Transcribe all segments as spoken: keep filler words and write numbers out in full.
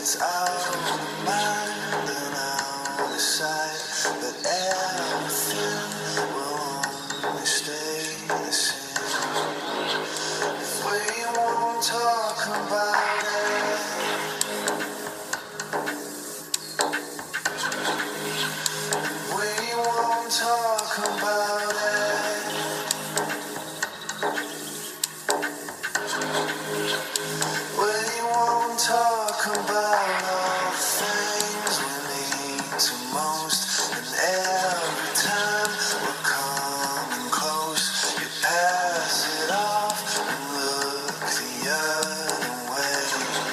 It's out of mind and out of sight, but everything will only stay the same. If we won't talk about it, we won't talk about it. We won't talk about all the things we need to most, and every time we're coming close, you pass it off and look the other way.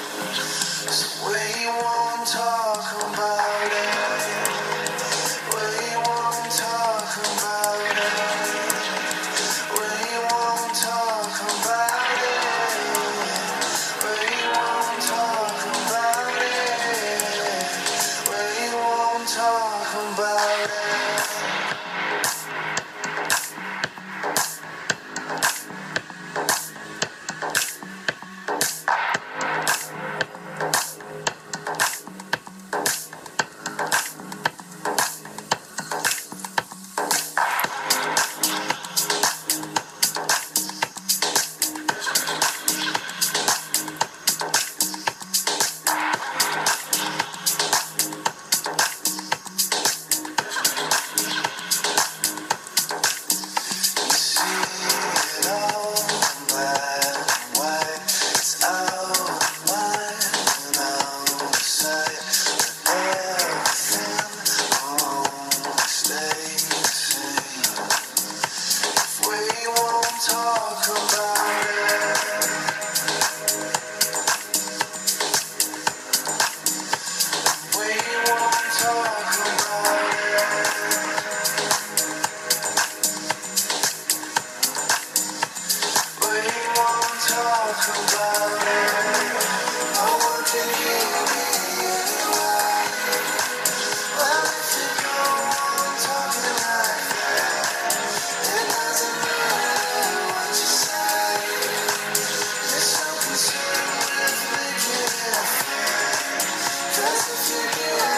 So we won't talk about it. We won't talk about it. We won't talk about it. We won't talk about it. We won't talk about it. Cause if you do